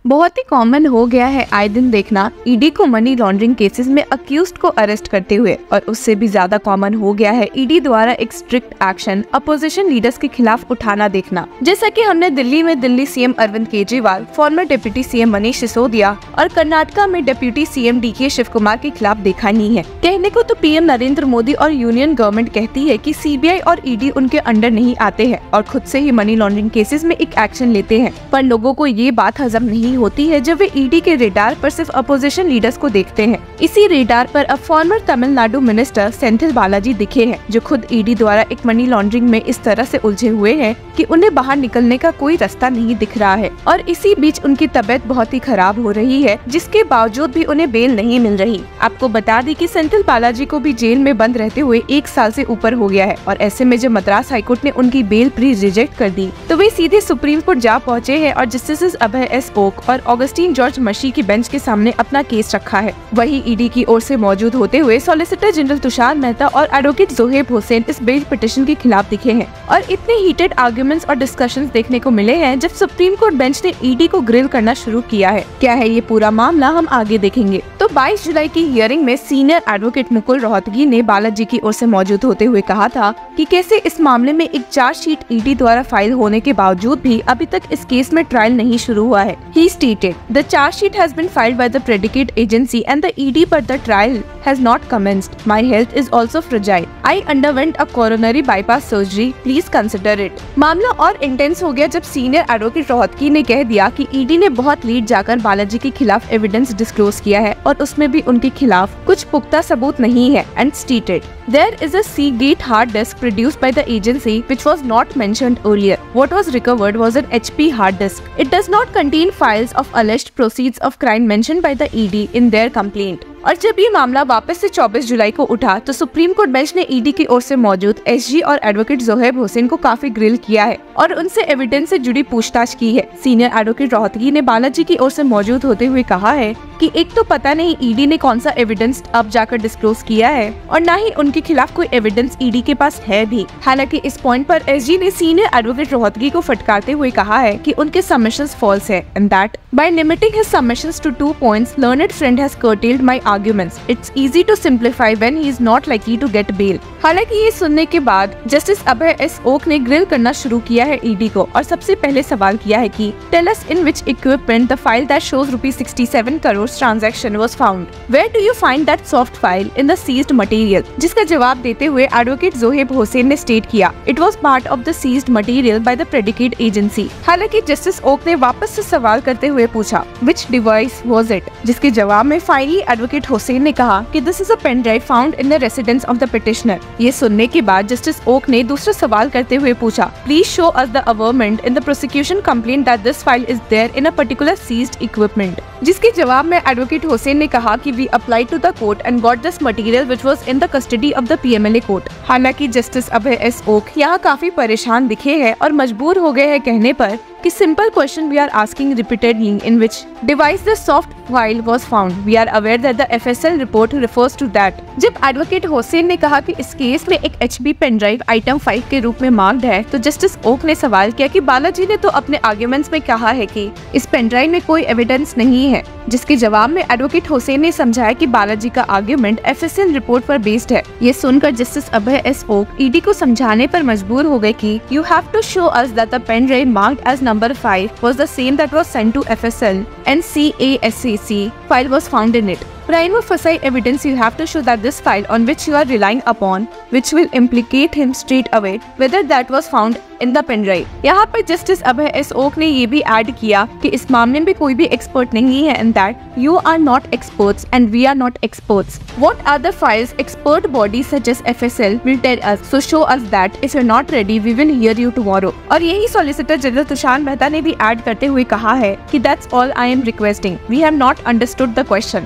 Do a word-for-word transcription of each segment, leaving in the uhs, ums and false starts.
बहुत ही कॉमन हो गया है आए दिन देखना ईडी को मनी लॉन्ड्रिंग केसेस में अक्यूज्ड को अरेस्ट करते हुए, और उससे भी ज्यादा कॉमन हो गया है ईडी द्वारा एक स्ट्रिक्ट एक्शन अपोजिशन लीडर्स के खिलाफ उठाना देखना। जैसा कि हमने दिल्ली में Delhi CM Arvind Kejriwal, former deputy CM Manish Sisodia और कर्नाटका में डिप्टी सीएम डी के शिव कुमार के खिलाफ देखा नहीं है। कहने को तो पीएम नरेंद्र मोदी और यूनियन गवर्नमेंट कहती है कि सीबीआई और ईडी उनके अंडर नहीं आते हैं और खुद से ही मनी लॉन्ड्रिंग केसेस में एक एक्शन लेते हैं, पर लोगों को ये बात हजम नहीं होती है जब वे ईडी के रेडार पर सिर्फ अपोजिशन लीडर्स को देखते हैं। इसी रेडार पर अब फॉर्मर तमिलनाडु मिनिस्टर सेंथिल बालाजी दिखे हैं, जो खुद ईडी द्वारा एक मनी लॉन्ड्रिंग में इस तरह से उलझे हुए हैं कि उन्हें बाहर निकलने का कोई रास्ता नहीं दिख रहा है, और इसी बीच उनकी तबीयत बहुत ही खराब हो रही है, जिसके बावजूद भी उन्हें बेल नहीं मिल रही। आपको बता दी कि सेंथिल बालाजी को भी जेल में बंद रहते हुए एक साल से ऊपर हो गया है, और ऐसे में जब मद्रास हाईकोर्ट ने उनकी बेल प्री रिजेक्ट कर दी तो वे सीधे सुप्रीम कोर्ट जा पहुंचे हैं और जस्टिस अभय एस ओक और ऑगस्टीन जॉर्ज मशी की बेंच के सामने अपना केस रखा है। वहीं ईडी की ओर से मौजूद होते हुए सॉलिसिटर जनरल तुषार मेहता और एडवोकेट जोहेब हुसैन इस बेल पिटीशन के खिलाफ दिखे हैं, और इतने हीटेड आर्गुमेंट्स और डिस्कशंस देखने को मिले हैं जब सुप्रीम कोर्ट बेंच ने ईडी को ग्रिल करना शुरू किया है। क्या है ये पूरा मामला, हम आगे देखेंगे। तो बाईस जुलाई की हियरिंग में सीनियर एडवोकेट मुकुल रोहतगी ने बालाजी की ओर से मौजूद होते हुए कहा था कि कैसे इस मामले में एक चार्जशीट ईडी द्वारा फाइल होने के बावजूद भी अभी तक इस केस में ट्रायल नहीं शुरू हुआ है। He stated, "The charge sheet has been filed by the predicate agency and the E D, but the trial has not commenced. My health is also fragile. I underwent a coronary bypass surgery. Please consider it." मामला और intense हो गया जब senior advocate Rohatgi ने कह दिया कि ED ने बहुत लीड जाकर बालाजी के खिलाफ एविडेंस डिस्क्लोज किया है और उसमें भी उनके खिलाफ कुछ पुख्ता सबूत नहीं है, and stated, "There is a Seagate hard disk produced by the agency which was not mentioned earlier. What was recovered was an H P hard disk. It does not contain files of alleged proceeds of crime mentioned by the E D in their complaint." और जब ये मामला वापस से चौबीस जुलाई को उठा तो सुप्रीम कोर्ट बेंच ने ईडी की ओर से मौजूद एसजी और एडवोकेट जोहेब हुसैन को काफी ग्रिल किया है और उनसे एविडेंस से जुड़ी पूछताछ की है। सीनियर एडवोकेट रोहतगी ने बालाजी की ओर से मौजूद होते हुए कहा है कि एक तो पता नहीं ईडी ने कौन सा एविडेंस अब जाकर डिस्क्लोज किया है और न ही उनके खिलाफ कोई एविडेंस ईडी के पास है भी। हालांकि इस पॉइंट पर एसजी ने सीनियर एडवोकेट रोहतगी को फटकारते हुए कहा है कि उनके सबमिशंस फॉल्स है, and that by limiting his submissions to two points learned friend has curtailed my arguments. It's easy to simplify when he is not likely to get bail. हालांकि ये सुनने के बाद जस्टिस अभय एस ओक ने grill करना शुरू किया है ईडी को और सबसे पहले सवाल किया है कि tell us in which equipment the file that shows rupees sixty seven crore transaction was found. Where do you find that soft file in the seized material. जिसका जवाब देते हुए एडवोकेट जोहेब हुसैन ने स्टेट किया it was part of the seized material by the predicate agency. हालांकि justice Oka ने वापस से सवाल करते हुए पूछा विच डिवाइस वाज इट. जिसके जवाब में फाइनली एडवोकेट हुसैन ने कहा कि this is a pen drive found in the residence of the petitioner. ये सुनने के बाद जस्टिस ओक ने दूसरा सवाल करते हुए पूछा please show us the averment in the prosecution complaint that this file is there in a particular seized equipment. जिसके जवाब में एडवोकेट हुसैन ने कहा कि we apply to the court and got this material which was in the custody of the PMLA court. हालांकि justice Abhay S Oka यहाँ काफी परेशान दिखे हैं और मजबूर हो गए हैं कहने पर कि simple question we are asking repeatedly in which device the soft file was found. We are aware that the F S L report refers to that. जब एडवोकेट हुसैन ने कहा कि इस केस में एक H P pen drive item five के रूप में मार्क्ड है तो जस्टिस ओक ने सवाल किया कि बालाजी ने तो अपने आर्ग्यूमेंट्स में कहा है कि इस पेन ड्राइव में कोई एविडेंस नहीं है. जिसके जवाब में एडवोकेट हुसैन ने समझाया कि बालाजी का argument F S L report पर बेस्ड है. ये सुनकर justice Abhay S Oka ED को समझाने पर मजबूर हो गए कि you have to show us that the pen drive marked as number five was the same that was sent to F S L and C A S A C file was found in it. Prima facie evidence you have to show that this file on which you are relying upon, which will implicate him straight away, whether that was found in the pen drive. यहाँ पर justice Abhay S Oka ने ये भी add किया कि इस मामले में कोई भी एक्सपर्ट नहीं है and that you are not experts and we are not experts. What are the files expert bodies such as F S L will tell us? So show us that. If you're not ready, we will hear you tomorrow. और यही solicitor general Tushar Mehta ने भी add करते हुए कहा है कि that's all I am requesting. We have not understood the question. ऐसी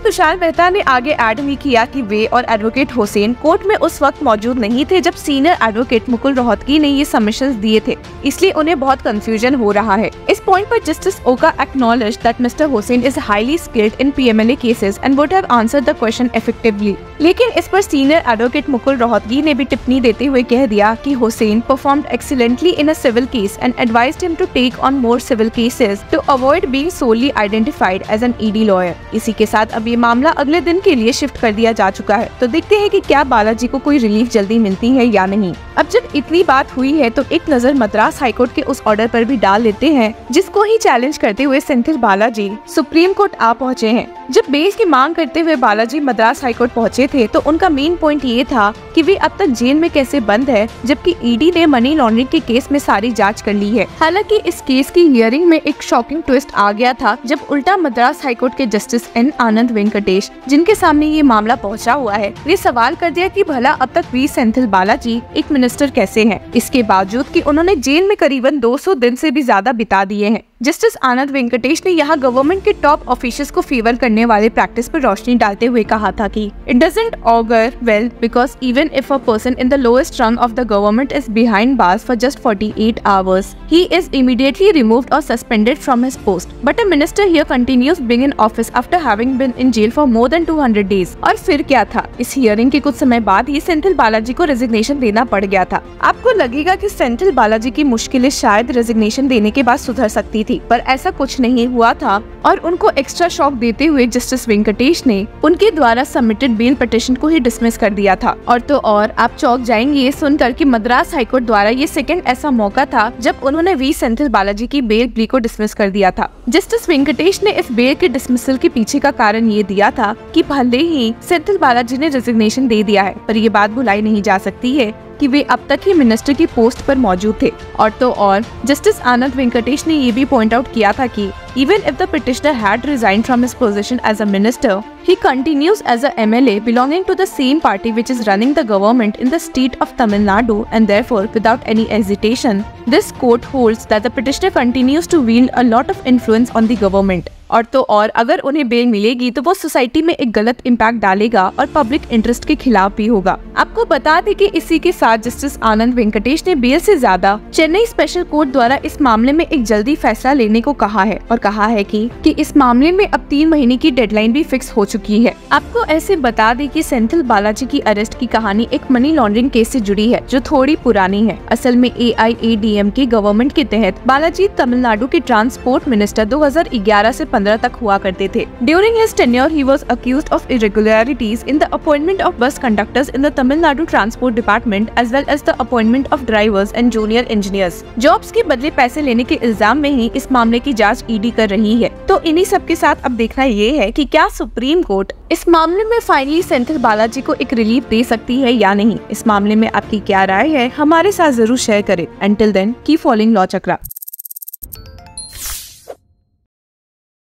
तुषार मेहता ने आगे ऐड भी किया कि वे और एडवोकेट हुसैन कोर्ट में उस वक्त मौजूद नहीं थे जब सीनियर एडवोकेट मुकुल रोहतगी ने ये सबमिशंस दिए थे, इसलिए उन्हें बहुत कंफ्यूजन हो रहा है। इस पॉइंट पर justice Oka acknowledge that mister Hussain is highly skilled in PMLA cases and would have answered the question effectively. लेकिन इस पर सीनियर एडवोकेट मुकुल रोहतगी ने भी टिप्पणी देते हुए कह दिया कि Hussain performed excellently in a civil case and advised him to take on more civil cases to avoid being solely identified as an ED lawyer. इसी के साथ अब ये मामला अगले दिन के लिए शिफ्ट कर दिया जा चुका है, तो देखते हैं कि क्या बालाजी को कोई रिलीफ जल्दी मिलती है या नहीं। अब जब इतनी बात हुई है तो एक नजर मद्रास हाईकोर्ट के उस ऑर्डर पर भी डाल लेते हैं जिसको ही चैलेंज करते हुए सेंथिल बालाजी सुप्रीम कोर्ट आ पहुँचे हैं। जब बेल की मांग करते हुए बालाजी मद्रास हाईकोर्ट पहुँचे थे तो उनका मेन पॉइंट ये था कि वे अब तक जेल में कैसे बंद है जबकि ईडी ने मनी लॉन्ड्रिंग के केस में सारी जांच कर ली है। हालांकि इस केस की हियरिंग में एक शॉकिंग ट्विस्ट आ गया था जब उल्टा मद्रास हाईकोर्ट के जस्टिस एन आनंद वेंकटेश, जिनके सामने ये मामला पहुंचा हुआ है, ने सवाल कर दिया कि भला अब तक वी सेंथिल बालाजी एक मिनिस्टर कैसे हैं, इसके बावजूद कि उन्होंने जेल में करीबन दो सौ दिन से भी ज्यादा बिता दिए हैं। जस्टिस आनंद वेंकटेश ने यहाँ गवर्नमेंट के टॉप ऑफिशियल्स को फेवर करने वाले प्रैक्टिस पर रोशनी डालते हुए कहा था कि it doesn't augur well because even if a person in the lowest rung of the government is behind bars for just forty-eight hours, he is immediately removed or suspended from his post. But a minister here continues being in office after having been in jail for more than two hundred days. और फिर क्या था, इस hearing के कुछ समय बाद ही सेंथिल बालाजी को रेजिग्नेशन देना पड़ गया था। आपको लगेगा कि सेंथिल बालाजी की मुश्किलें शायद रेजिग्नेशन देने के बाद सुधर सकती थी, पर ऐसा कुछ नहीं हुआ था और उनको एक्स्ट्रा शॉक देते हुए जस्टिस वेंकटेश ने उनके द्वारा सबमिटेड बेल पिटीशन को ही डिसमिस कर दिया था। और तो और आप चौंक जाएंगे ये सुनकर कि मद्रास हाईकोर्ट द्वारा ये सेकंड ऐसा मौका था जब उन्होंने वी सेंथिल बालाजी की बेल प्ली को डिसमिस कर दिया था। जस्टिस वेंकटेश ने इस बेल के डिसमिसल के पीछे का कारण ये दिया था कि भले ही सेंथिल बालाजी ने रेजिग्नेशन दे दिया है, पर ये बात भुलाई नहीं जा सकती है कि वे अब तक ही मिनिस्टर की पोस्ट पर मौजूद थे। और तो और जस्टिस आनंद वेंकटेश ने ये भी पॉइंट आउट किया था कि even if the petitioner had resigned from his position as a minister, he continues as a M L A belonging to the same party which is running the government in the state of Tamil Nadu, and therefore, without any hesitation, this court holds that the petitioner continues to wield a lot of influence on the government. और तो और अगर उन्हें bell मिलेगी तो वो society में एक गलत इम्पैक्ट डालेगा और पब्लिक इंटरेस्ट के खिलाफ भी होगा। आपको बता दें कि इसी के साथ जस्टिस आनंद वेंकटेश ने बेल से ज्यादा चेन्नई स्पेशल कोर्ट द्वारा इस मामले में एक जल्दी फैसला लेने को कहा है और कहा है कि, कि इस मामले में अब तीन महीने की डेडलाइन भी फिक्स हो चुकी है। आपको ऐसे बता दें कि सेंथिल बालाजी की अरेस्ट की कहानी एक मनी लॉन्ड्रिंग केस से जुड़ी है जो थोड़ी पुरानी है। असल में A I A D M K government के तहत बालाजी तमिलनाडु के ट्रांसपोर्ट मिनिस्टर दो हज़ार ग्यारह से पंद्रह तक हुआ करते थे। During his tenure he was accused of irregularities in the appointment of bus conductors in the Tamil Nadu transport department as well as the appointment of drivers and junior engineers. Jobs के बदले पैसे लेने के इल्जाम में ही इस मामले की जांच ईडी कर रही है। तो इन्हीं सब के साथ अब देखना ये है कि क्या सुप्रीम कोर्ट इस मामले में फाइनली सेंथिल बालाजी को एक रिलीफ दे सकती है या नहीं। इस मामले में आपकी क्या राय है, हमारे साथ जरूर शेयर करें। Until then keep following law चक्रा।